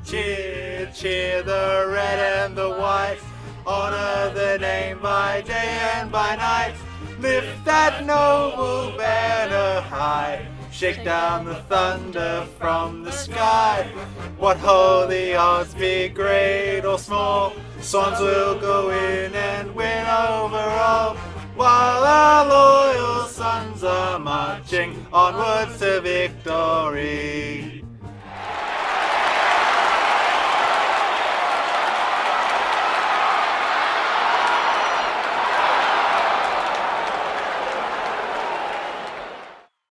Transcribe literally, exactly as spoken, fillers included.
Cheer, cheer the red and the white, honour the name by day and by night. Lift that noble banner high, shake down the thunder from the sky. What ho, the odds be great or small, Swans will go in and win over all, while our loyal sons are marching onwards to victory.